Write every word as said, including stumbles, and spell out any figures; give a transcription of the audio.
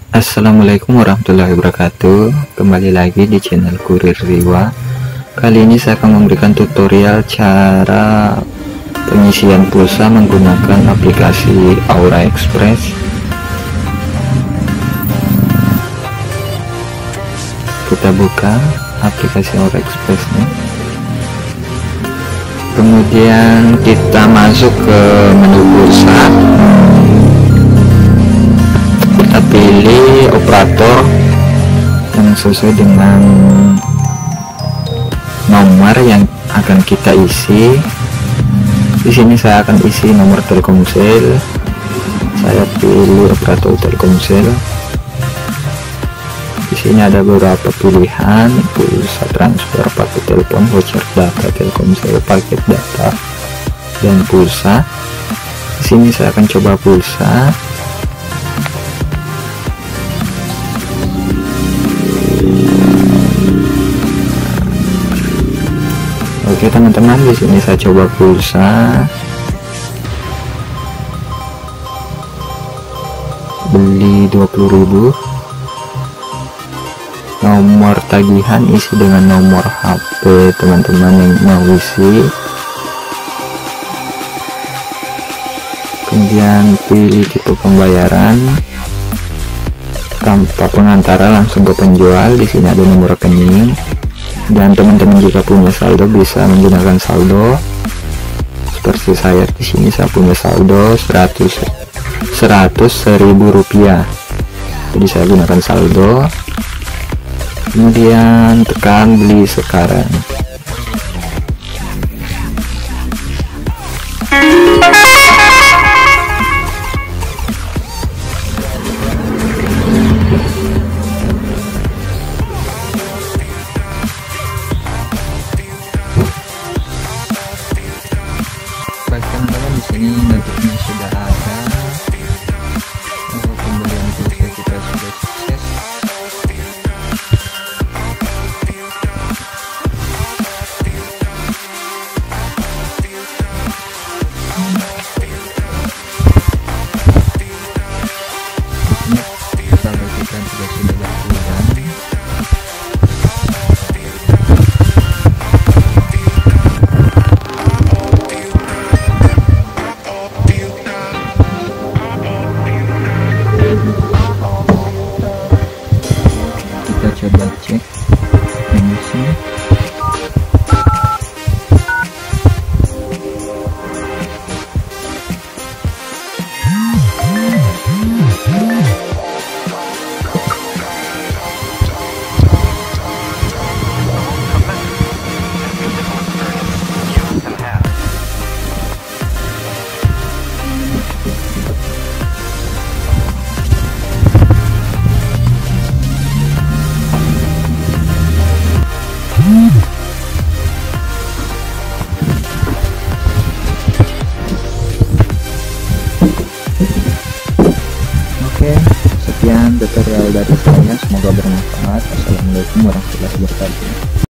Assalamualaikum warahmatullahi wabarakatuh. Kembali lagi di channel Kurir Riwa. Kali ini saya akan memberikan tutorial cara pengisian pulsa menggunakan aplikasi Aura Express. Kita buka aplikasi Aura Expressnya, kemudian kita masuk ke menu pulsa. Kita pilih operator yang sesuai dengan nomor yang akan kita isi. Di sini saya akan isi nomor Telkomsel. Saya pilih operator Telkomsel. Di sini ada beberapa pilihan: pulsa transfer, paket telepon, voucher data Telkomsel, paket data, dan pulsa. Di sini saya akan coba pulsa. Oke teman-teman, di sini saya coba pulsa, beli dua puluh ribu. Nomor tagihan isi dengan nomor H P teman-teman yang mau isi. Kemudian pilih tipe pembayaran tanpa pengantara, langsung ke penjual. Di sini ada nomor rekening. Dan teman-teman jika punya saldo bisa menggunakan saldo. Seperti saya di sini, saya punya saldo seratus seribu rupiah. Jadi saya gunakan saldo. Kemudian tekan beli sekarang. Teman-teman, di sini notifnya sudah ada. Oh, pembelian pulsa kita sudah sukses. Ini saldo kita juga sudah berkurang. Kita coba cek emisi. Oke, sekian tutorial dari saya, semoga bermanfaat. Assalamualaikum warahmatullahi wabarakatuh.